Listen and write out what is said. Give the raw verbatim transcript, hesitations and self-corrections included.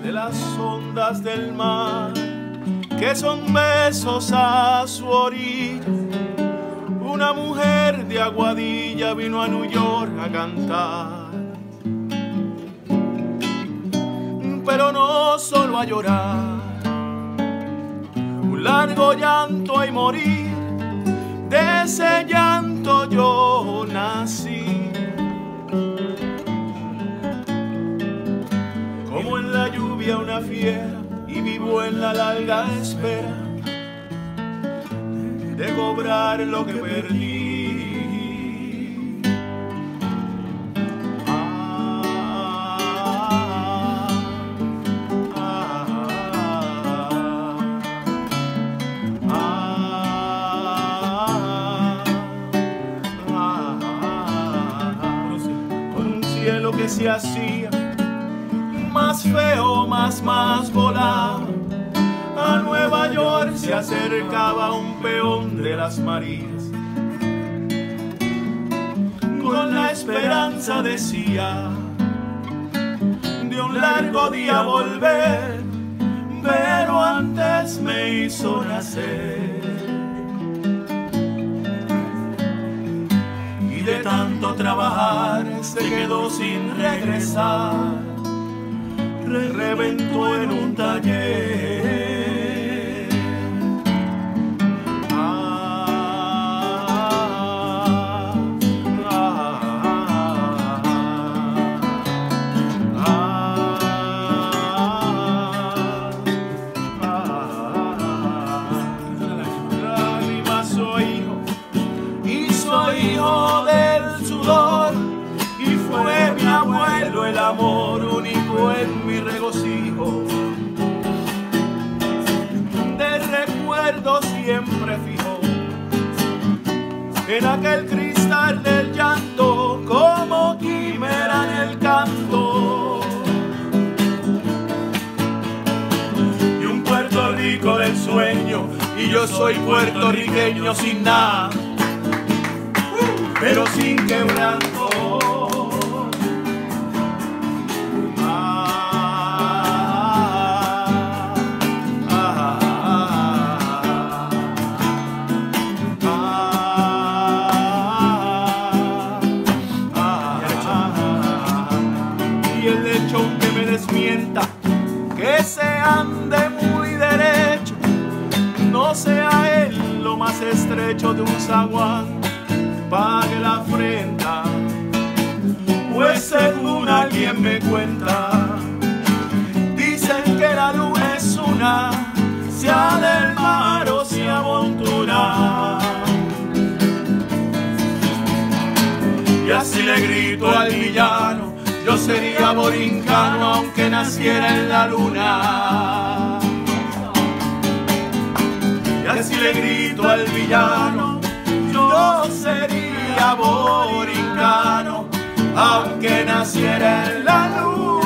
de las ondas del mar, que son besos a su orilla. Una mujer de Aguadilla vino a New York a cantar, pero no solo a llorar, un largo llanto y morir. De ese llanto yo nací, como en la lluvia una fiera, y vivo en la larga espera de cobrar lo que perdí. Cielo que se hacía más feo, más, más volaba. A Nueva York se acercaba un peón de las Marías, con la esperanza, decía, de un largo día volver, pero antes me hizo nacer. Y de tanto trabajar se quedó sin regresar, Re reventó en un taller. Ah, ah, ah, ah, lágrimas soy hijo, y soy hijo del sudor, y fue mi abuelo el amor único en mi regocijo. De recuerdo siempre fijo en aquel cristal del llanto, como quimera en el canto, y un Puerto Rico del sueño, y yo soy puertorriqueño sin nada, pero sin quebranto. Y el lechón que me desmienta, que se ande muy derecho, no sea él lo más estrecho de un zaguán, pague la afrenta, pues según alguien me cuenta, dicen que la luna es una, sea del mar o sea montura. Y así le grito al villano, yo sería borincano aunque naciera en la luna. Y así le grito al villano, yo sería borincano aunque naciera en la luna.